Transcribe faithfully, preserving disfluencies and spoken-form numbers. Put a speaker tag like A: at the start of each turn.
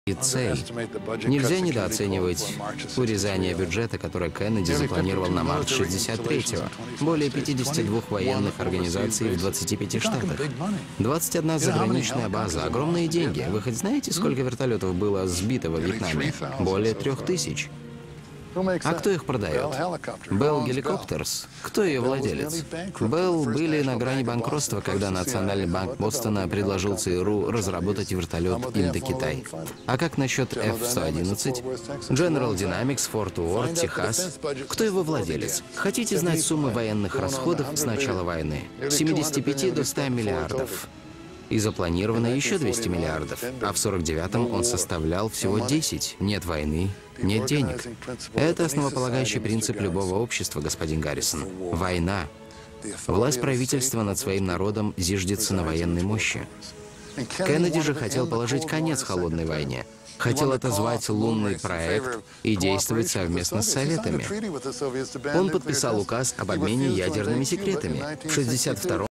A: и цель. Нельзя недооценивать урезание бюджета, которое Кеннеди запланировал на март шестьдесят третьего. Более пятидесяти двух военных организаций в двадцати пяти штатах. двадцать одна заграничная база. Огромные деньги. Вы хоть знаете, сколько вертолетов было сбито во Вьетнаме? Более трех тысяч. А кто их продает? Bell Helicopters. Кто ее владелец? Bell были на грани банкротства, когда Национальный банк Бостона предложил ЦРУ разработать вертолет Индокитай. А как насчет эф сто одиннадцать? General Dynamics, Форт Уорд, Техас. Кто его владелец? Хотите знать суммы военных расходов с начала войны? С семидесяти пяти до ста миллиардов. И запланировано еще двести миллиардов. А в сорок девятом он составлял всего десять. Нет войны, нет денег. Это основополагающий принцип любого общества, господин Гаррисон. Война. Власть правительства над своим народом зиждется на военной мощи. Кеннеди же хотел положить конец холодной войне. Хотел отозвать лунный проект и действовать совместно с Советами. Он подписал указ об обмене ядерными секретами. В шестьдесят втором